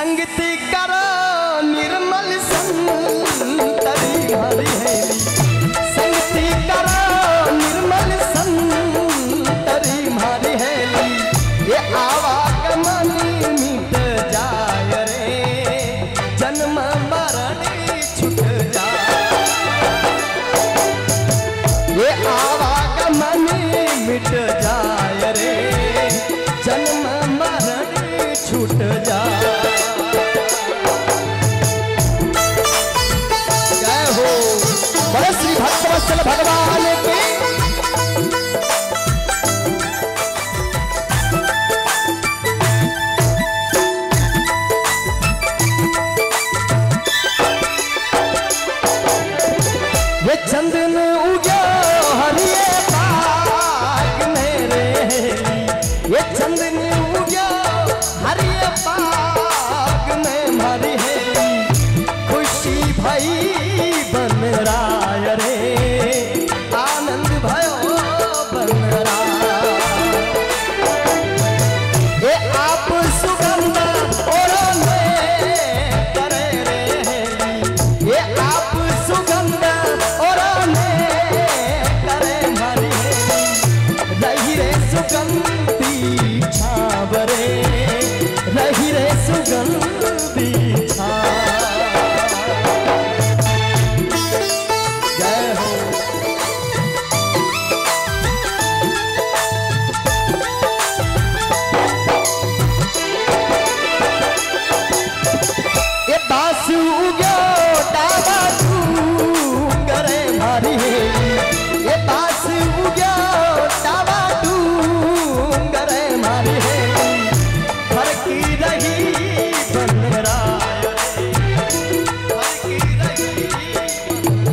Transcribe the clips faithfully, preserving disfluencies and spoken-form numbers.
संगति करो निर्मल संतरी भरी हेली, संगति करो निर्मल संतरी भरी हेली। ये आवागमन मिट जाय रे, जन्म मरण छूट जाए। ये आवागमन मिट जाय रे, जन्म मरण छूट जाए। जय हो बड़े श्री भक्तवत्सल भगवान की। ये चंदन उगो हरिये बाग में रे, ये चंदन उगो हरिये बाग में भरी हेली। खुशी भई बन राय रे, आनंद भयो बन राय। ये आप सुगंध ओढ़ने करे रे हेली, ये आप सुगंध ओढ़ने करे भरी हेली। रही रे सुगंधी छावरे, रही रे सुगंधी छाव। जय हो ये बास उगो डाबा डूंगरे भारी हेली, ये बास उगो डाबा डूंगरे भारी हेली। फरकी रही बन राय रे, फरकी रही बन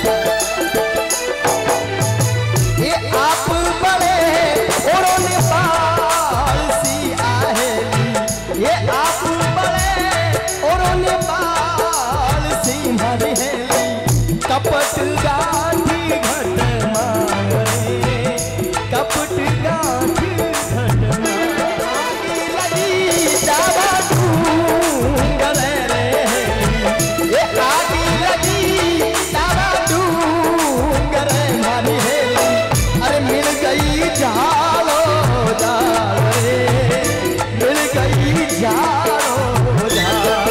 राय। ये आप बड़े ओढ़ने बाल सी आहेली, ये आप बड़े ओढ़ने बाल सी भरी हेली। कपट गांधी घट मारे, कपट गांधी घट मारे। लगी डाबा डूंगरे रे हेली, ये आगी लगी डाबा डूंगरे भरी हेली। अरे मिल गई जालो जाल रे, मिल गई जालो जाल।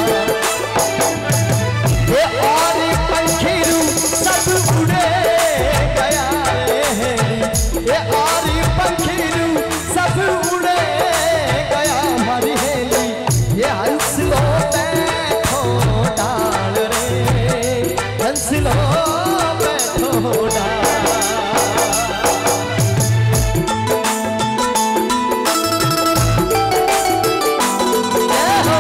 ये और पंखीरू सब उड़े गया रे हेली, ये और पंखीरू सब उड़े गया हमारी हेली। ये हंसलो बैठो डाल रे, हंसलो बैठो डाल। जय हो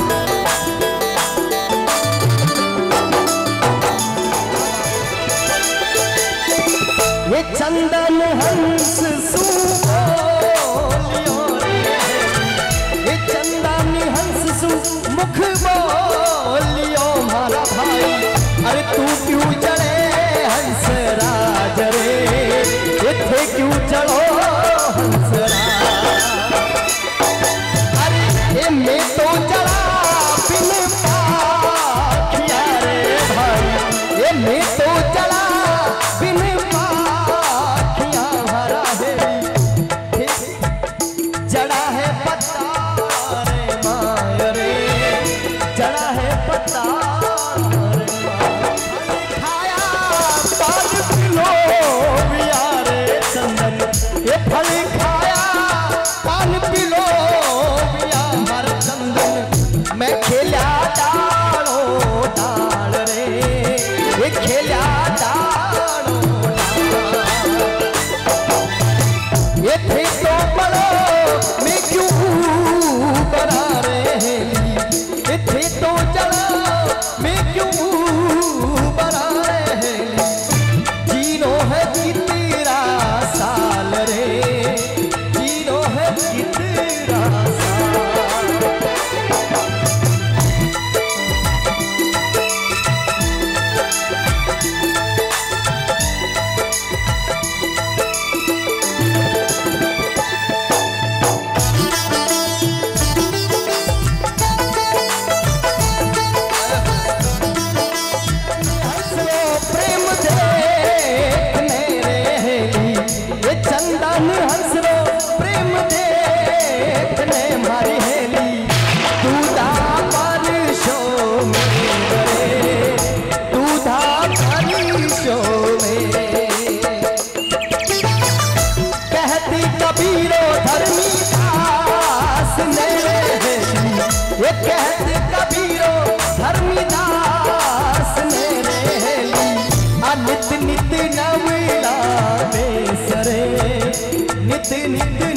ये चंदन हंस सुबोलियो रे, ये चंदन हंस सु मुख बोलियो मारा भाई। अरे तू क्यों चढ़े हंस राज रे, इथे क्यों चढ़ो हंस राज। अरे ये मैं तो चढ़ा बिन पाखिया रे भाई, ये मैं तो चढ़ा बिन पाखिया भरा हेली। जड़ा है पत्ता रे माय रे, जड़ा है पत्ता रे माय। खाया पान पिलो बिया रे चंदन, ये फल खाया पान पिलो बिया हमारा चंदन। मैं खेला डालो डाल रे, ये खेला डालो डाल। ये थे तो बड़ो मैं क्यों बना रे हेली, ये थे तो चलो मैं क्यों बना रे हेली। जीनो है कितना साल रे, जीनो है कितना साल। हिंद